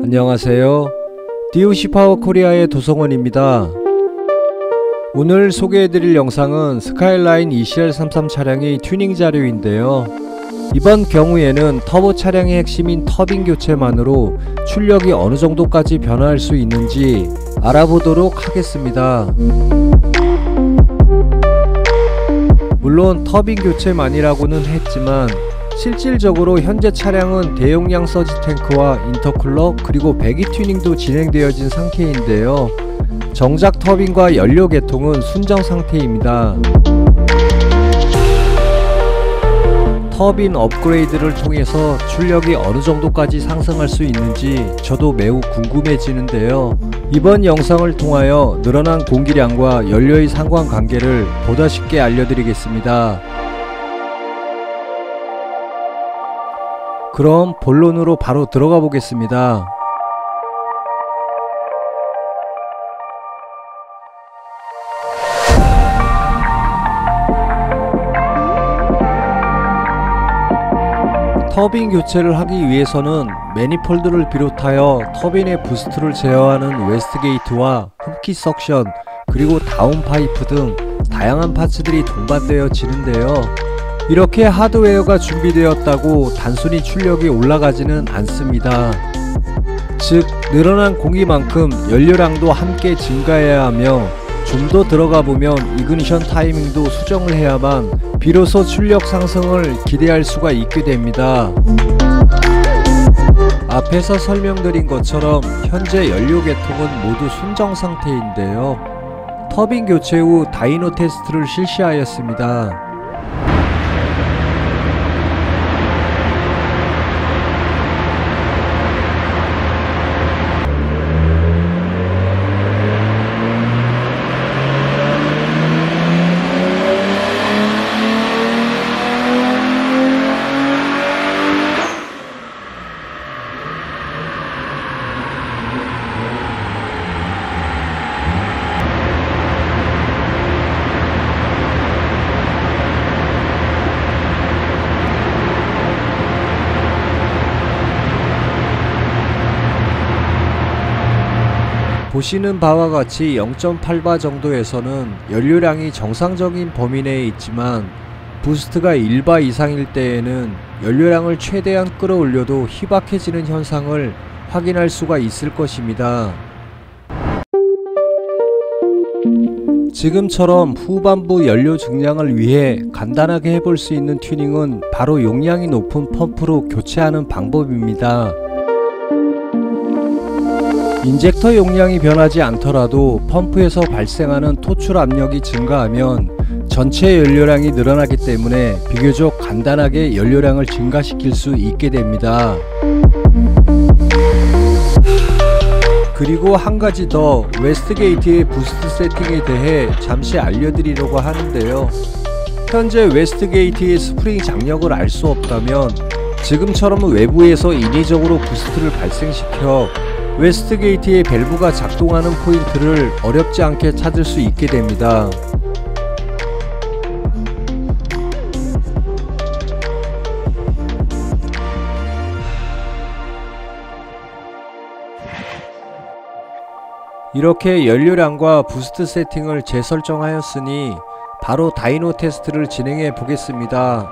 안녕하세요. DOC 파워 코리아의 도성원입니다. 오늘 소개해드릴 영상은 스카이라인 ECR33 차량의 튜닝 자료인데요. 이번 경우에는 터보 차량의 핵심인 터빈 교체만으로 출력이 어느 정도까지 변화할 수 있는지 알아보도록 하겠습니다. 물론 터빈 교체만이라고는 했지만 실질적으로 현재 차량은 대용량 서지 탱크와 인터쿨러 그리고 배기 튜닝도 진행되어진 상태인데요. 정작 터빈과 연료 계통은 순정 상태입니다. 터빈 업그레이드를 통해서 출력이 어느 정도까지 상승할 수 있는지 저도 매우 궁금해지는데요. 이번 영상을 통하여 늘어난 공기량과 연료의 상관관계를 보다 쉽게 알려드리겠습니다. 그럼 본론으로 바로 들어가 보겠습니다. 터빈 교체를 하기 위해서는 매니폴드를 비롯하여 터빈의 부스트를 제어하는 웨스트게이트와 흡기 석션 그리고 다운 파이프 등 다양한 파츠들이 동반되어지는데요. 이렇게 하드웨어가 준비되었다고 단순히 출력이 올라가지는 않습니다. 즉 늘어난 공기만큼 연료량도 함께 증가해야 하며 좀 더 들어가 보면 이그니션 타이밍도 수정을 해야만 비로소 출력 상승을 기대할 수가 있게 됩니다. 앞에서 설명드린 것처럼 현재 연료 계통은 모두 순정 상태인데요. 터빈 교체 후 다이노 테스트를 실시하였습니다. 보시는 바와 같이 0.8바 정도에서는 연료량이 정상적인 범위 내에 있지만 부스트가 1바 이상일 때에는 연료량을 최대한 끌어올려도 희박해지는 현상을 확인할 수가 있을 것입니다. 지금처럼 후반부 연료 증량을 위해 간단하게 해볼 수 있는 튜닝은 바로 용량이 높은 펌프로 교체하는 방법입니다. 인젝터 용량이 변하지 않더라도 펌프에서 발생하는 토출 압력이 증가하면 전체 연료량이 늘어나기 때문에 비교적 간단하게 연료량을 증가시킬 수 있게 됩니다. 그리고 한 가지 더 웨스트게이트의 부스트 세팅에 대해 잠시 알려드리려고 하는데요. 현재 웨스트게이트의 스프링 장력을 알 수 없다면 지금처럼 외부에서 인위적으로 부스트를 발생시켜 웨스트게이트의 밸브가 작동하는 포인트를 어렵지 않게 찾을 수 있게 됩니다. 이렇게 연료량과 부스트 세팅을 재설정하였으니 바로 다이노 테스트를 진행해 보겠습니다.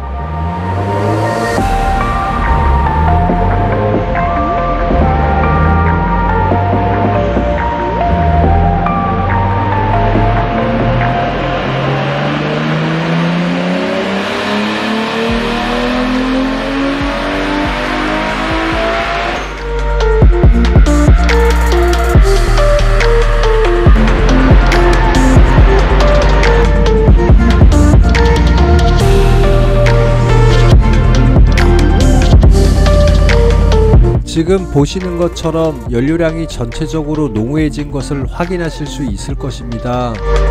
지금 보시는 것처럼 연료량이 전체적으로 농후해진 것을 확인하실 수 있을 것입니다.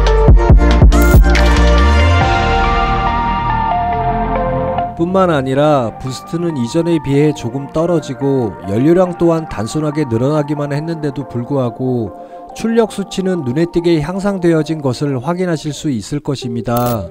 뿐만 아니라 부스트는 이전에 비해 조금 떨어지고 연료량 또한 단순하게 늘어나기만 했는데도 불구하고 출력 수치는 눈에 띄게 향상되어진 것을 확인하실 수 있을 것입니다.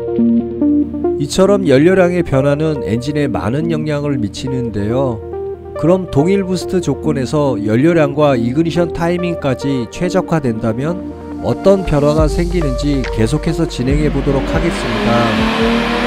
이처럼 연료량의 변화는 엔진에 많은 영향을 미치는데요. 그럼 동일 부스트 조건에서 연료량과 이그니션 타이밍까지 최적화된다면 어떤 변화가 생기는지 계속해서 진행해 보도록 하겠습니다.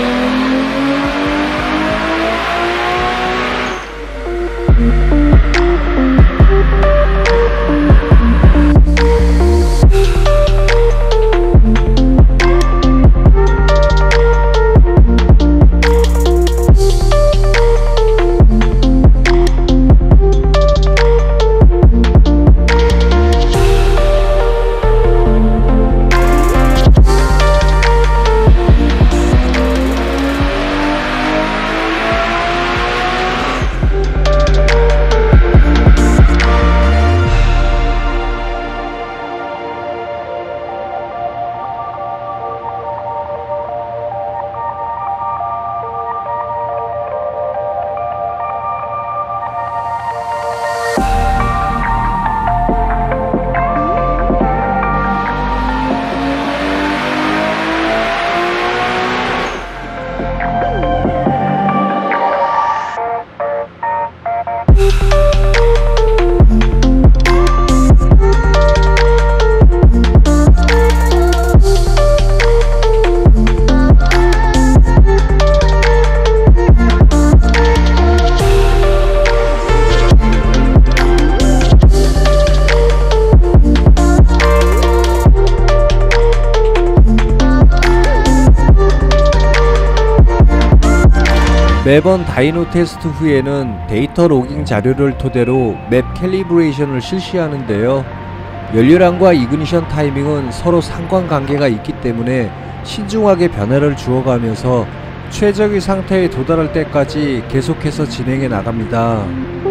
매번 다이노 테스트 후에는 데이터 로깅 자료를 토대로 맵 캘리브레이션을 실시하는데요. 연료량과 이그니션 타이밍은 서로 상관관계가 있기 때문에 신중하게 변화를 주어가면서 최적의 상태에 도달할 때까지 계속해서 진행해 나갑니다.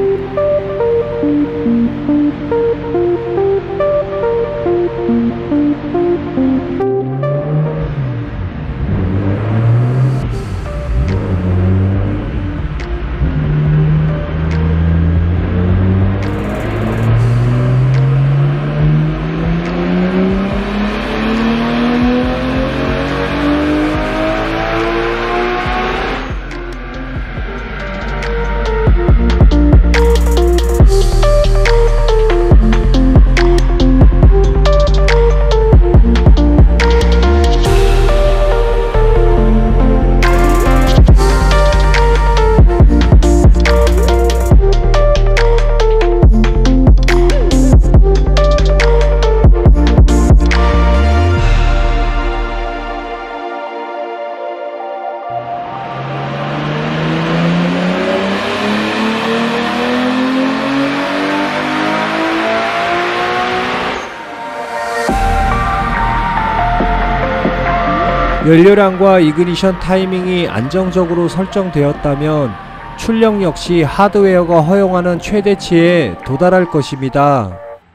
연료량과 이그니션 타이밍이 안정적으로 설정되었다면 출력 역시 하드웨어가 허용하는 최대치에 도달할 것입니다.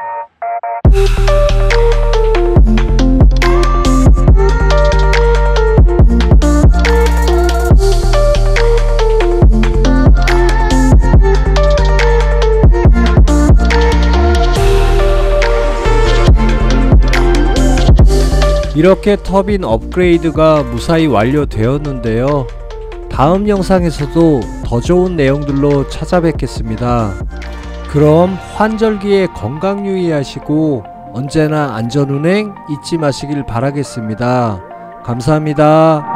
이렇게 터빈 업그레이드가 무사히 완료되었는데요. 다음 영상에서도 더 좋은 내용들로 찾아뵙겠습니다. 그럼 환절기에 건강 유의하시고 언제나 안전운행 잊지 마시길 바라겠습니다. 감사합니다.